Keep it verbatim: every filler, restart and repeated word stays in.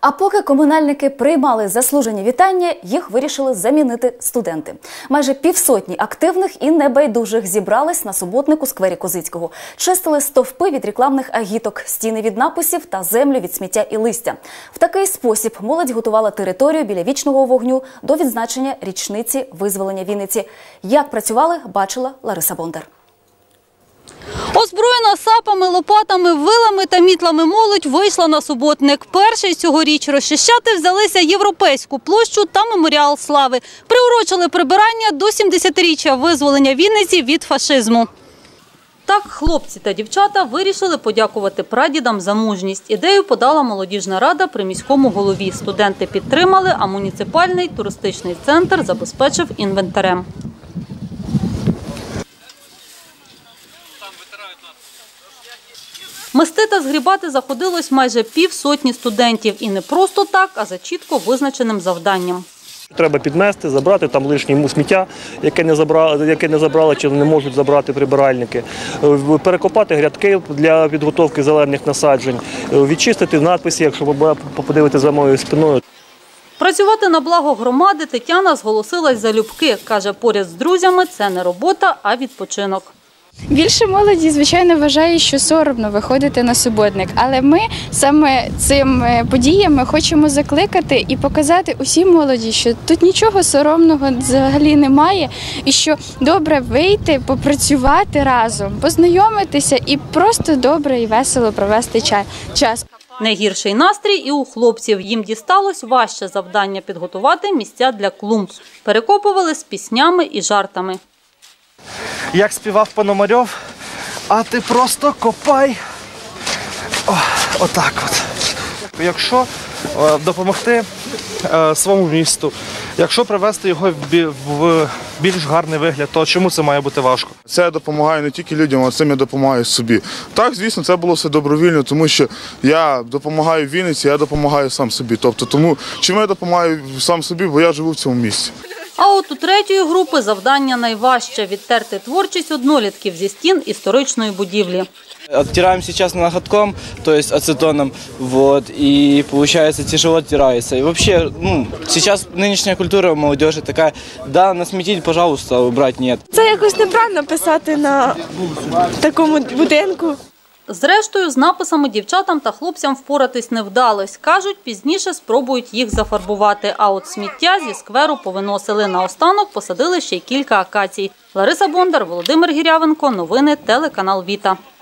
А поки комунальники приймали заслужені вітання, їх вирішили замінити студенти. Майже півсотні активних і небайдужих зібрались на суботник у сквері Козицького. Чистили стовпи від рекламних агіток, стіни від написів та землю від сміття і листя. В такий спосіб молодь готувала територію біля вічного вогню до відзначення річниці визволення Вінниці. Як працювали, бачила Лариса Бондар. Озброєна сапами, лопатами, вилами та мітлами молодь вийшла на суботник. Перший цьогоріч розчищати взялися Європейську площу та Меморіал Слави. Приурочили прибирання до сімдесятиріччя визволення Вінниці від фашизму. Так хлопці та дівчата вирішили подякувати прадідам за мужність. Ідею подала молодіжна рада при міському голові. Студенти підтримали, а муніципальний туристичний центр забезпечив інвентарем. Мести та згрібати заходилось майже півсотні студентів. І не просто так, а за чітко визначеним завданням. Треба підмести, забрати там лишнє сміття, яке не забрали, яке не забрали чи не можуть забрати прибиральники, перекопати грядки для підготовки зелених насаджень, відчистити надписи, якщо ви подивитися за моєю спиною. Працювати на благо громади Тетяна зголосилась залюбки. Каже, поряд з друзями – це не робота, а відпочинок. Більше молоді, звичайно, вважає, що соромно виходити на суботник. Але ми саме цими подіями хочемо закликати і показати усій молоді, що тут нічого соромного взагалі немає. І що добре вийти, попрацювати разом, познайомитися і просто добре і весело провести час. Найгірший настрій і у хлопців. Їм дісталось важче завдання підготувати місця для клумб. Перекопували з піснями і жартами. Як співав Пономарьов, а ти просто копай. О, отак от. Якщо е, допомогти е, своєму місту, якщо привести його в, в більш гарний вигляд, то чому це має бути важко? Це я допомагаю не тільки людям, а цим я допомагаю собі. Так, звісно, це було все добровільно, тому що я допомагаю Вінниці, я допомагаю сам собі. Тобто, тому чому я допомагаю сам собі, бо я живу в цьому місці. А от у третьої групи завдання найважче – відтерти творчість однолітків зі стін історичної будівлі. Оттираем сейчас ноготком, то есть ацетоном, вот, и получается тяжело оттирается. И вообще, ну, сейчас нынешняя культура молодежи такая, да, насметить, пожалуйста, убрать нет. Це якось неправильно писати на такому будинку. Зрештою, з написами дівчатам та хлопцям впоратись не вдалось. Кажуть, пізніше спробують їх зафарбувати. А от сміття зі скверу повиносили. Наостанок посадили ще й кілька акацій. Лариса Бондар, Володимир Гірявенко. Новини телеканал Віта.